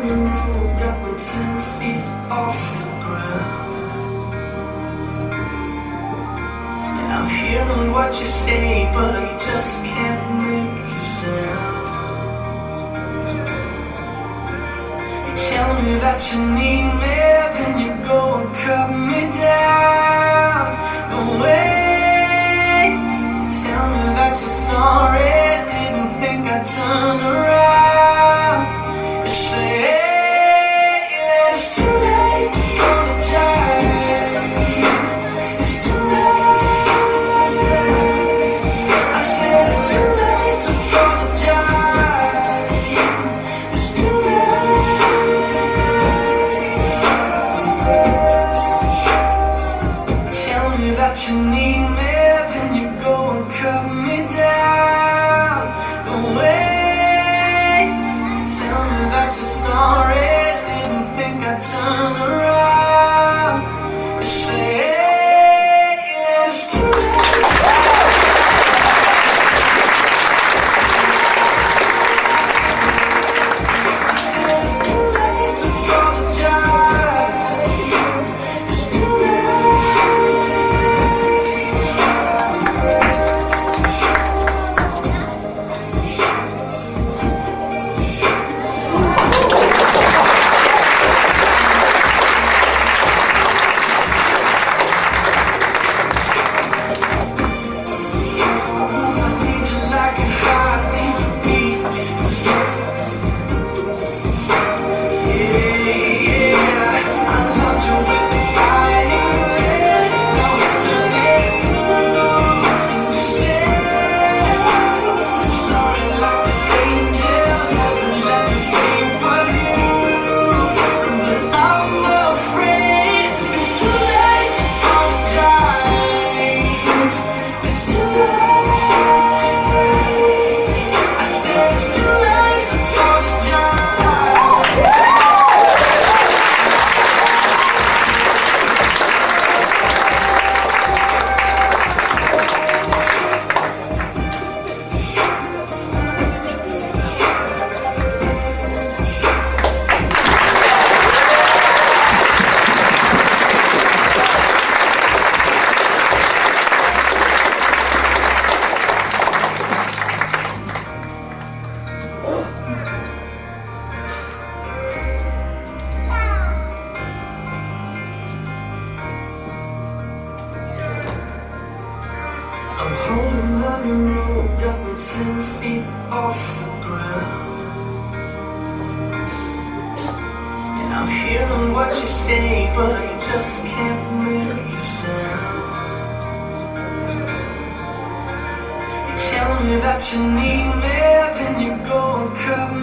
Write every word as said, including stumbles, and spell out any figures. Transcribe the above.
the road, got me ten feet off the ground. And I'm hearing what you say, but I just can't make a sound. You tell me that you need me, then you go and cut me down. But wait, tell me that you're sorry, didn't think I'd turn around. You say it's too late to apologize. It's too late. I said it's too late to apologize. It's too late. Tell me that you need me, then you go and cut me down. But wait, tell me that you're sorry, didn't think I'd turn around. You say it's too late. I said it's too late to apologize. It's too I'm holding on the road, got me ten feet off the ground. And I'm hearing what you say, but I just can't make a sound. You tell me that you need me, then you go and cut me